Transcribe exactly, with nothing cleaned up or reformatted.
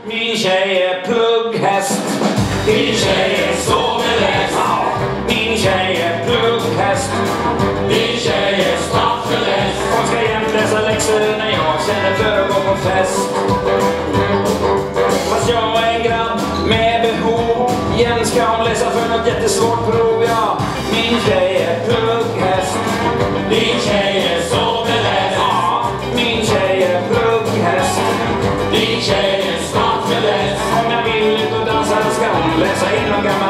Min tjej är plugghäst. Min tjej är soveläst. Min tjej är plugghäst. Min tjej är staffeläst. Hon ska jämt läsa läxor när jag känner för att gå på fest. Fast jag är en grabb med behov. Jämt ska hon läsa för något jättesvårt prov. Ja, min tjej är plugghäst. Min tjej är soveläst. Ja, min tjej är plugghäst. Din tjej är staffeläst. Om jag vill ut och dansa ska hon läsa in någon gammal